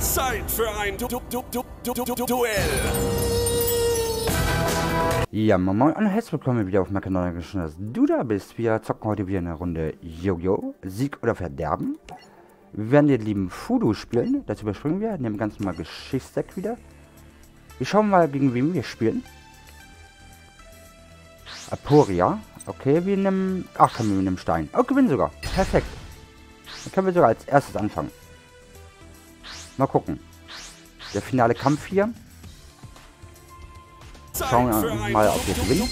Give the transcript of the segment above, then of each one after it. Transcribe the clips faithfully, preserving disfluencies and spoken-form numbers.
Zeit für ein du du du du du du du Duell. Ja, moin und herzlich willkommen wieder auf meinem Kanal. Schön, dass du da bist. Wir zocken heute wieder eine Runde Yu-Gi-Oh! Sieg oder Verderben. Wir werden den lieben Fudo spielen. Das überspringen wir. Nehmen ganz normal Geschichtsdeck wieder. Wir schauen mal, gegen wen wir spielen. Aporia. Okay, wir nehmen... Ach, können wir mit einem Stein. Oh, gewinnen sogar. Perfekt. Dann können wir sogar als erstes anfangen. Mal gucken. Der finale Kampf hier. Schauen wir mal, ob wir gewinnen.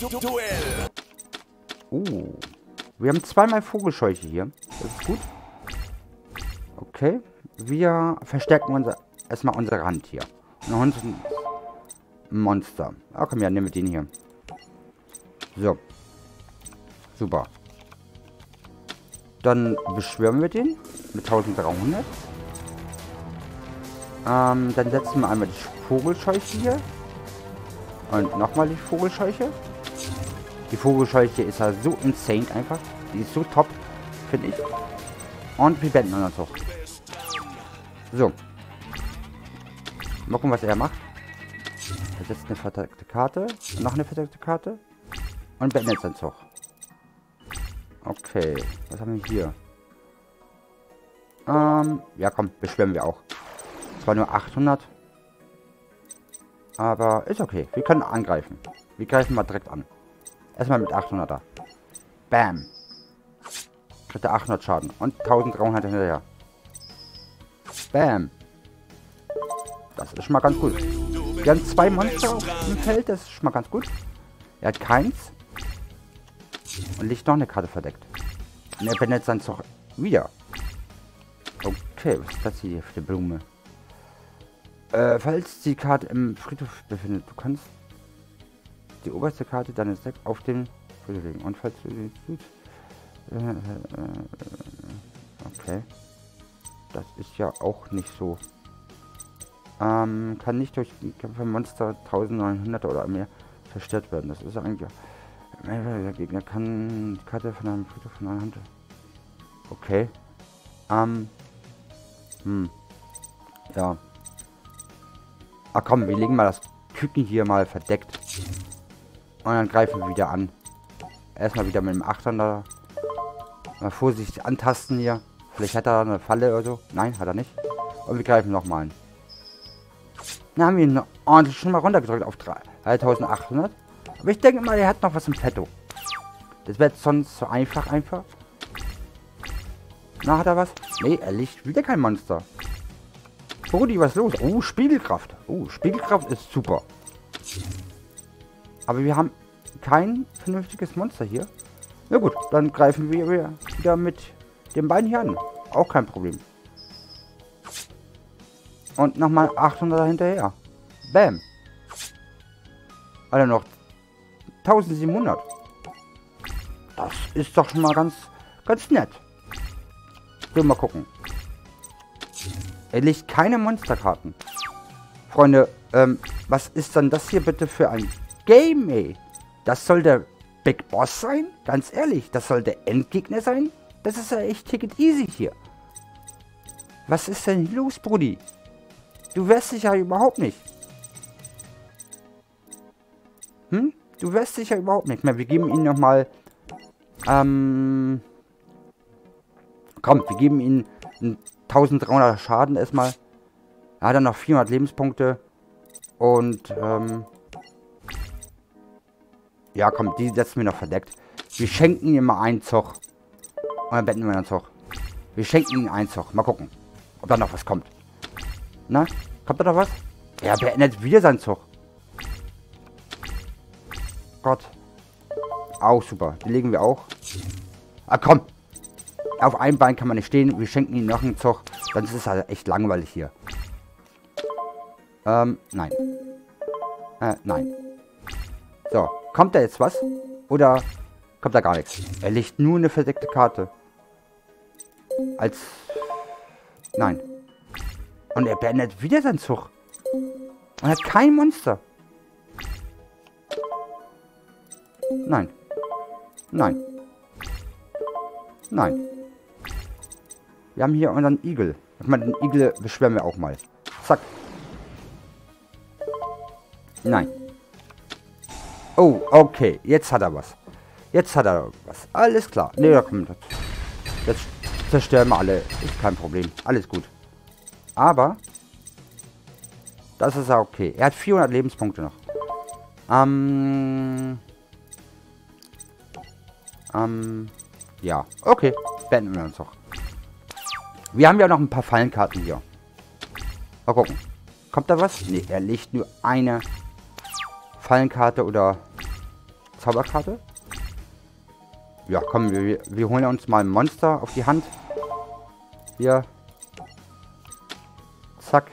Oh. Wir haben zweimal Vogelscheuche hier. Das ist gut. Okay. Wir verstärken unser, erstmal unsere Hand hier. Und ansonsten Monster. Ah, komm, ja, nehmen wir den hier. So. Super. Dann beschwören wir den mit eintausenddreihundert. Ähm, dann setzen wir einmal die Vogelscheuche hier. Und nochmal die Vogelscheuche. Die Vogelscheuche ist ja so insane einfach. Die ist so top, finde ich. Und wir beenden uns auch. So. Mal gucken, was er macht. Er setzt eine verdeckte Karte. Noch eine verdeckte Karte. Und beendet seinen Zug. Okay. Was haben wir hier? Ähm, ja komm, beschwören wir auch. Zwar nur achthundert. Aber ist okay. Wir können angreifen. Wir greifen mal direkt an. Erstmal mit achthunderter. Bam. Kriegt er achthundert Schaden. Und eintausenddreihundert hinterher. Bam. Das ist schon mal ganz gut. Wir haben zwei Monster auf dem Feld. Das ist schon mal ganz gut. Er hat keins. Und liegt noch eine Karte verdeckt. Und er beendet seinen Zug wieder. Okay, was ist das hier für eine Blume? Äh, falls die Karte im Friedhof befindet, du kannst die oberste Karte deines Decks auf den Friedhof legen. Und falls du die tut, äh, äh, okay. Das ist ja auch nicht so. Ähm, kann nicht durch Kämpfer Monster neunzehnhundert oder mehr zerstört werden. Das ist eigentlich. Der Gegner kann die Karte von einem Friedhof von einer Hand. Okay. Ähm. Hm. Ja. Ach komm, wir legen mal das Küken hier mal verdeckt. Und dann greifen wir wieder an. Erstmal wieder mit dem achthundert. Mal vorsichtig antasten hier. Vielleicht hat er eine Falle oder so. Nein, hat er nicht. Und wir greifen nochmal an. Dann haben wir ihn ordentlich schon mal runtergedrückt auf dreitausendachthundert. Aber ich denke mal, er hat noch was im Petto. Das wäre sonst so einfach, einfach. Na, hat er was? Nee, er liegt wieder kein Monster. Brudi, was ist los? Oh, Spiegelkraft. Oh, Spiegelkraft ist super. Aber wir haben kein vernünftiges Monster hier. Na gut, dann greifen wir wieder mit den beiden hier an. Auch kein Problem. Und nochmal achthundert hinterher. Bam. Alter, noch eintausendsiebenhundert. Das ist doch schon mal ganz, ganz nett. So, mal gucken. Er legt keine Monsterkarten. Freunde, ähm, was ist dann das hier bitte für ein Game, ey? Das soll der Big Boss sein? Ganz ehrlich, das soll der Endgegner sein? Das ist ja echt Ticket Easy hier. Was ist denn los, Brudi? Du wehrst dich ja überhaupt nicht. Hm? Du wehrst dich ja überhaupt nicht mehr. Wir geben ihm nochmal... Ähm... Komm, wir geben ihm einen eintausenddreihundert Schaden erstmal. Er hat dann noch vierhundert Lebenspunkte. Und, ähm... ja, komm, die setzen wir noch verdeckt. Wir schenken ihm mal einen Zug. Und dann beenden wir einen Zug. Wir schenken ihm einen Zug. Mal gucken, ob da noch was kommt. Na, kommt da noch was? Er beendet wieder seinen Zug. Gott. Auch super. Die legen wir auch. Ah, komm. Auf einem Bein kann man nicht stehen. Wir schenken ihm noch einen Zug. Dann ist es halt echt langweilig hier. Ähm, nein. Äh, nein. So, kommt da jetzt was? Oder kommt da gar nichts? Er legt nur eine verdeckte Karte. Als... Nein. Und er beendet wieder seinen Zug. Und hat kein Monster. Nein. Nein. Nein. Wir haben hier unseren Igel. Ich meine, den Igel beschweren wir auch mal. Zack. Nein. Oh, okay. Jetzt hat er was. Jetzt hat er was. Alles klar. Ne, da kommt das. Jetzt zerstören wir alle. Ist kein Problem. Alles gut. Aber das ist ja okay. Er hat vierhundert Lebenspunkte noch. Ähm... Ähm... Ja. Okay. Beenden wir uns doch. Wir haben ja noch ein paar Fallenkarten hier. Mal gucken. Kommt da was? Ne, er legt nur eine Fallenkarte oder Zauberkarte. Ja, komm, wir, wir holen uns mal ein Monster auf die Hand. Hier. Zack.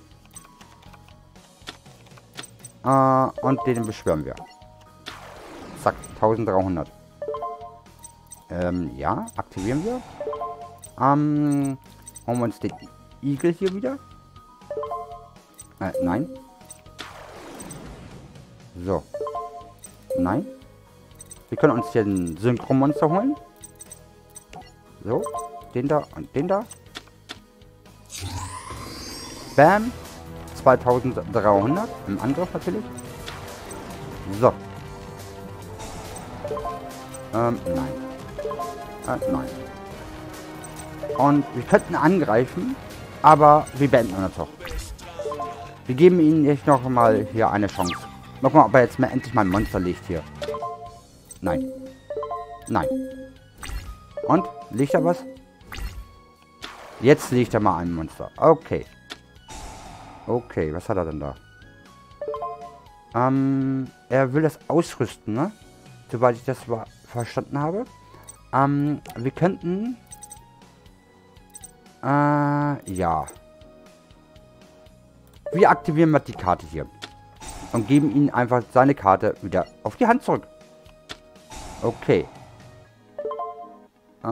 Äh, und den beschwören wir. Zack, dreizehnhundert. Ähm, ja, aktivieren wir. Ähm, holen wir uns den Igel hier wieder. Äh, nein. So. Nein. Wir können uns hier ein Synchromonster holen. So. Den da und den da. Bam. zweitausenddreihundert. Im Angriff natürlich. So. Ähm, nein. Äh, nein. Und wir könnten angreifen, aber wir beenden uns doch. Wir geben ihnen jetzt noch mal hier eine Chance. Mal gucken, ob er jetzt mal endlich mal ein Monster legt hier. Nein. Nein. Und? Legt er was? Jetzt legt er mal ein Monster. Okay. Okay, was hat er denn da? Ähm, er will das ausrüsten, ne? Soweit ich das verstanden habe. Ähm, wir könnten... Äh, ja. Wir aktivieren mal die Karte hier. Und geben ihm einfach seine Karte wieder auf die Hand zurück. Okay. Äh,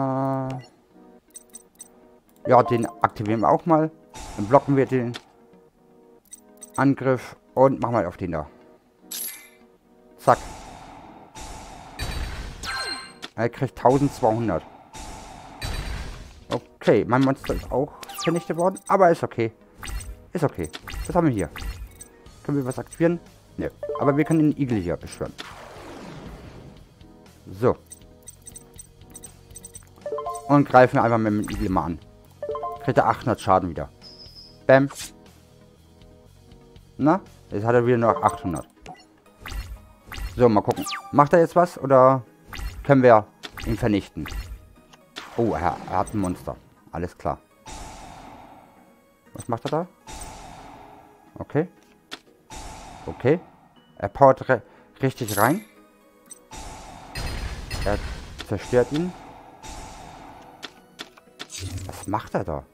ja, den aktivieren wir auch mal. Dann blocken wir den Angriff und machen wir auf den da. Zack. Er kriegt eintausendzweihundert. Okay, mein Monster ist auch vernichtet worden, aber ist okay. Ist okay. Was haben wir hier? Können wir was aktivieren? Ne. Aber wir können den Igel hier beschwören. So. Und greifen einfach mit dem Igel mal an. Kriegt er achthundert Schaden wieder. Bam. Na? Jetzt hat er wieder nur achthundert. So, mal gucken. Macht er jetzt was oder können wir ihn vernichten? Oh, er, er hat ein Monster. Alles klar. Was macht er da? Okay. Okay. Er powert re richtig rein. Er zerstört ihn. Was macht er da?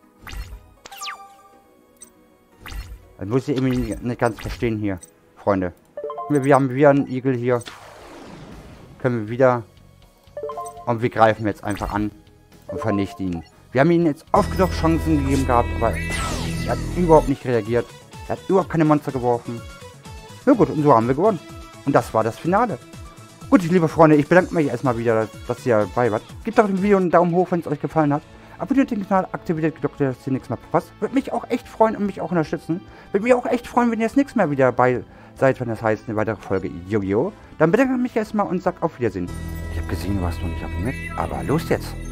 Das muss ich irgendwie nicht ganz verstehen hier, Freunde. Wir, wir haben wieder einen Igel hier. Können wir wieder... Und wir greifen jetzt einfach an und vernichten ihn. Wir haben ihm jetzt oft genug Chancen gegeben gehabt, aber er hat überhaupt nicht reagiert. Er hat überhaupt keine Monster geworfen. Na gut, und so haben wir gewonnen. Und das war das Finale. Gut, liebe Freunde, ich bedanke mich erstmal wieder, dass ihr dabei wart. Gebt doch dem Video einen Daumen hoch, wenn es euch gefallen hat. Abonniert den Kanal, aktiviert die Glocke, dass ihr nichts mehr verpasst. Würde mich auch echt freuen und mich auch unterstützen. Würde mich auch echt freuen, wenn ihr das nächste Mal wieder dabei seid, wenn das heißt, eine weitere Folge Yu-Gi-Oh! Dann bedanke ich mich erstmal und sag auf Wiedersehen. Ich habe gesehen, du hast noch nicht abonniert, aber los jetzt!